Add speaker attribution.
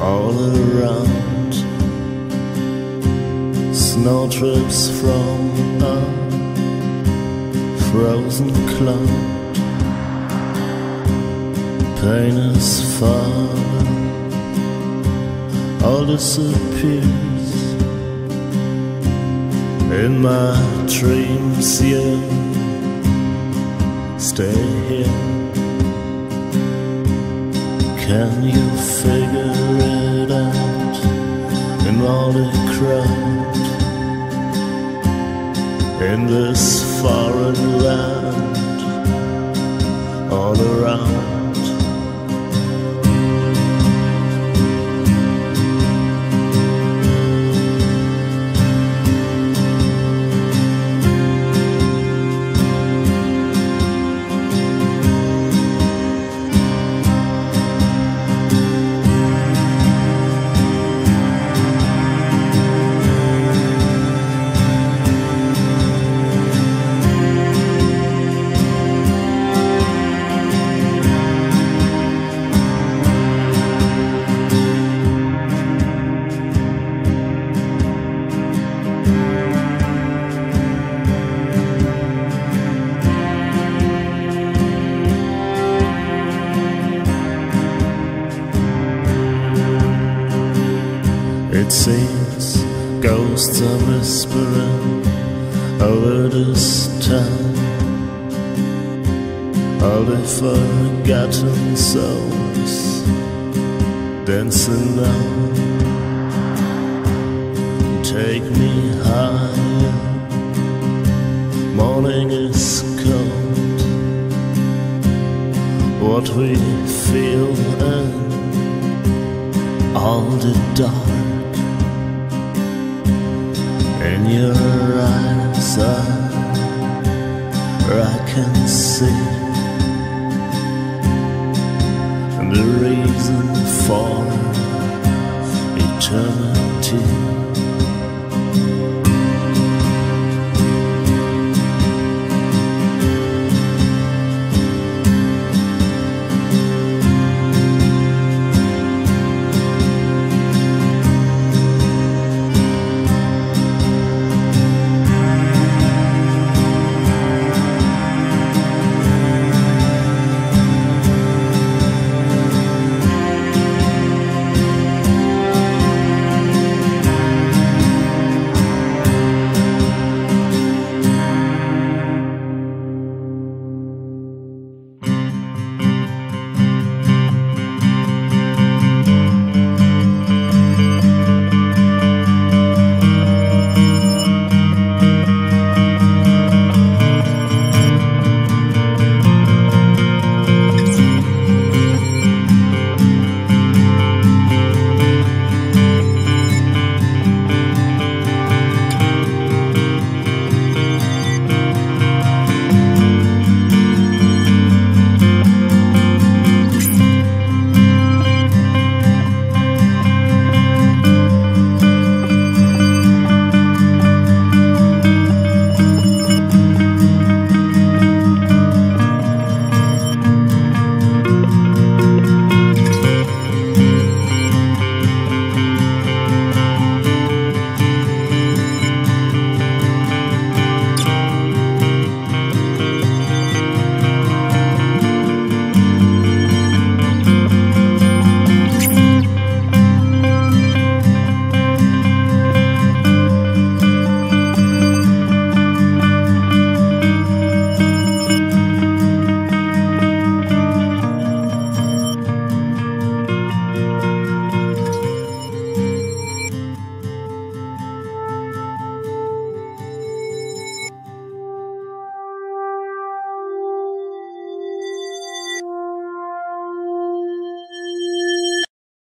Speaker 1: all around. Snow drips from a frozen cloud. Pain is far, all disappears. In my dreams you stay here. Can you figure it out in all the crowd, in this foreign land, all around? It seems ghosts are whispering over this town, all the forgotten souls dancing now. Take me higher, morning is cold. What we feel in all the dark. In your eyes I can see the reason for eternity.